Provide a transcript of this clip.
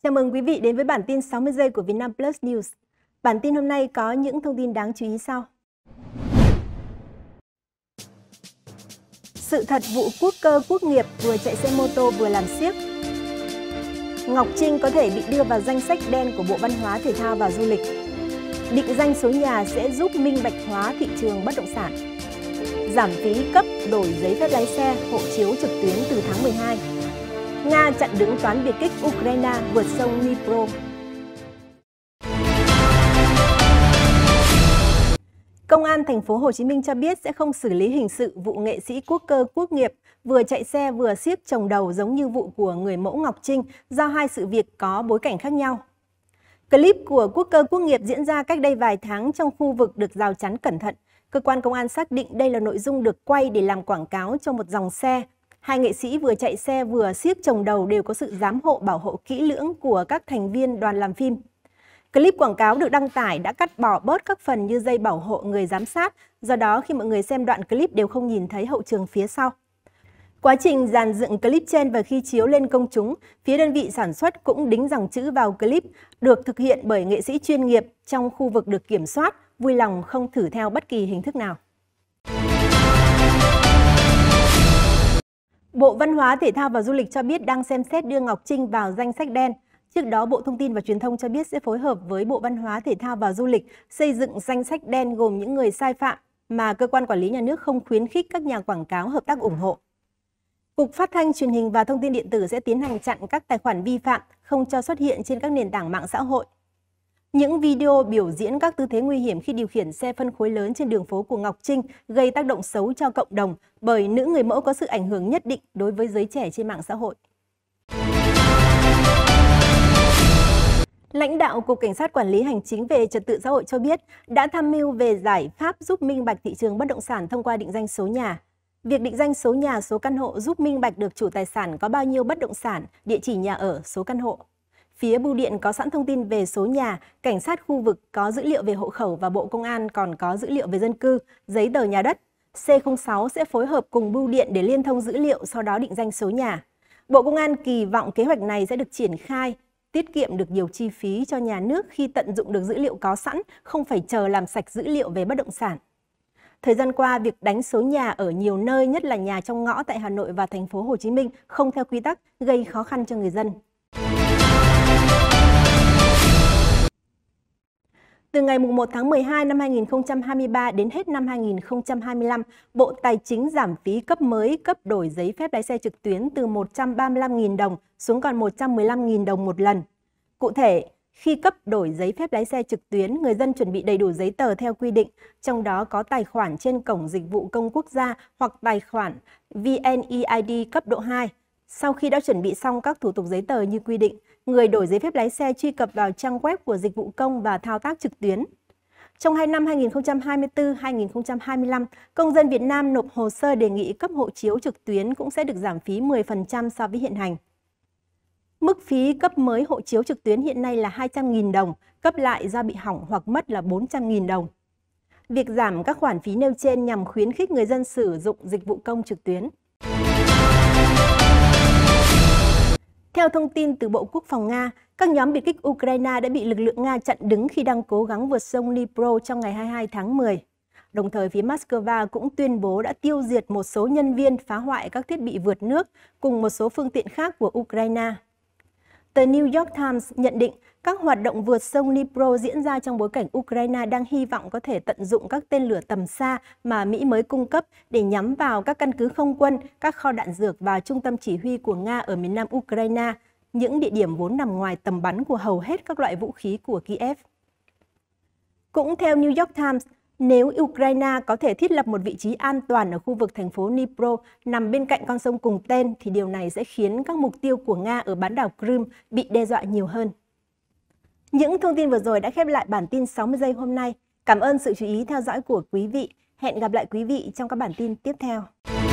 Chào mừng quý vị đến với bản tin 60 giây của Vietnam Plus News. Bản tin hôm nay có những thông tin đáng chú ý sau. Sự thật vụ quốc cơ quốc nghiệp vừa chạy xe mô tô vừa làm xiếc. Ngọc Trinh có thể bị đưa vào danh sách đen của Bộ Văn hóa, Thể thao và Du lịch. Định danh số nhà sẽ giúp minh bạch hóa thị trường bất động sản. Giảm phí cấp đổi giấy phép lái xe, hộ chiếu trực tuyến từ tháng 12. Nga chặn đứng toán biệt kích Ukraine vượt sông Dnipro. Công an thành phố Hồ Chí Minh cho biết sẽ không xử lý hình sự vụ nghệ sĩ quốc cơ quốc nghiệp vừa chạy xe vừa xiếc chồng đầu giống như vụ của người mẫu Ngọc Trinh do hai sự việc có bối cảnh khác nhau. Clip của quốc cơ quốc nghiệp diễn ra cách đây vài tháng trong khu vực được rào chắn cẩn thận. Cơ quan công an xác định đây là nội dung được quay để làm quảng cáo cho một dòng xe. Hai nghệ sĩ vừa chạy xe vừa xiếc chồng đầu đều có sự giám hộ bảo hộ kỹ lưỡng của các thành viên đoàn làm phim. Clip quảng cáo được đăng tải đã cắt bỏ bớt các phần như dây bảo hộ người giám sát, do đó khi mọi người xem đoạn clip đều không nhìn thấy hậu trường phía sau. Quá trình dàn dựng clip trên và khi chiếu lên công chúng, phía đơn vị sản xuất cũng đính dòng chữ vào clip được thực hiện bởi nghệ sĩ chuyên nghiệp trong khu vực được kiểm soát, vui lòng không thử theo bất kỳ hình thức nào. Bộ Văn hóa, Thể thao và Du lịch cho biết đang xem xét đưa Ngọc Trinh vào danh sách đen. Trước đó, Bộ Thông tin và Truyền thông cho biết sẽ phối hợp với Bộ Văn hóa, Thể thao và Du lịch xây dựng danh sách đen gồm những người sai phạm mà cơ quan quản lý nhà nước không khuyến khích các nhà quảng cáo hợp tác ủng hộ. Cục Phát thanh, Truyền hình và Thông tin điện tử sẽ tiến hành chặn các tài khoản vi phạm không cho xuất hiện trên các nền tảng mạng xã hội. Những video biểu diễn các tư thế nguy hiểm khi điều khiển xe phân khối lớn trên đường phố của Ngọc Trinh gây tác động xấu cho cộng đồng bởi nữ người mẫu có sự ảnh hưởng nhất định đối với giới trẻ trên mạng xã hội. Lãnh đạo Cục Cảnh sát Quản lý Hành chính về Trật tự xã hội cho biết đã tham mưu về giải pháp giúp minh bạch thị trường bất động sản thông qua định danh số nhà. Việc định danh số nhà, số căn hộ giúp minh bạch được chủ tài sản có bao nhiêu bất động sản, địa chỉ nhà ở, số căn hộ. Phía bưu điện có sẵn thông tin về số nhà, cảnh sát khu vực có dữ liệu về hộ khẩu và Bộ Công an còn có dữ liệu về dân cư, giấy tờ nhà đất. C06 sẽ phối hợp cùng bưu điện để liên thông dữ liệu, sau đó định danh số nhà. Bộ Công an kỳ vọng kế hoạch này sẽ được triển khai, tiết kiệm được nhiều chi phí cho nhà nước khi tận dụng được dữ liệu có sẵn, không phải chờ làm sạch dữ liệu về bất động sản. Thời gian qua, việc đánh số nhà ở nhiều nơi, nhất là nhà trong ngõ tại Hà Nội và thành phố Hồ Chí Minh không theo quy tắc, gây khó khăn cho người dân. Từ ngày 1 tháng 12 năm 2023 đến hết năm 2025, Bộ Tài chính giảm phí cấp mới, cấp đổi giấy phép lái xe trực tuyến từ 135.000 đồng xuống còn 115.000 đồng một lần. Cụ thể, khi cấp đổi giấy phép lái xe trực tuyến, người dân chuẩn bị đầy đủ giấy tờ theo quy định, trong đó có tài khoản trên Cổng Dịch vụ Công Quốc gia hoặc tài khoản VNeID cấp độ 2. Sau khi đã chuẩn bị xong các thủ tục giấy tờ như quy định, người đổi giấy phép lái xe truy cập vào trang web của Dịch vụ Công và thao tác trực tuyến. Trong 2 năm 2024-2025, công dân Việt Nam nộp hồ sơ đề nghị cấp hộ chiếu trực tuyến cũng sẽ được giảm phí 10% so với hiện hành. Mức phí cấp mới hộ chiếu trực tuyến hiện nay là 200.000 đồng, cấp lại do bị hỏng hoặc mất là 400.000 đồng. Việc giảm các khoản phí nêu trên nhằm khuyến khích người dân sử dụng dịch vụ công trực tuyến. Theo thông tin từ Bộ Quốc phòng Nga, các nhóm biệt kích Ukraine đã bị lực lượng Nga chặn đứng khi đang cố gắng vượt sông Dnipro trong ngày 22 tháng 10. Đồng thời, phía Moscow cũng tuyên bố đã tiêu diệt một số nhân viên phá hoại các thiết bị vượt nước cùng một số phương tiện khác của Ukraine. Tờ New York Times nhận định các hoạt động vượt sông Dnipro diễn ra trong bối cảnh Ukraine đang hy vọng có thể tận dụng các tên lửa tầm xa mà Mỹ mới cung cấp để nhắm vào các căn cứ không quân, các kho đạn dược và trung tâm chỉ huy của Nga ở miền nam Ukraine, những địa điểm vốn nằm ngoài tầm bắn của hầu hết các loại vũ khí của Kiev. Cũng theo New York Times, nếu Ukraine có thể thiết lập một vị trí an toàn ở khu vực thành phố Dnipro nằm bên cạnh con sông cùng tên, thì điều này sẽ khiến các mục tiêu của Nga ở bán đảo Crimea bị đe dọa nhiều hơn. Những thông tin vừa rồi đã khép lại bản tin 60 giây hôm nay. Cảm ơn sự chú ý theo dõi của quý vị. Hẹn gặp lại quý vị trong các bản tin tiếp theo.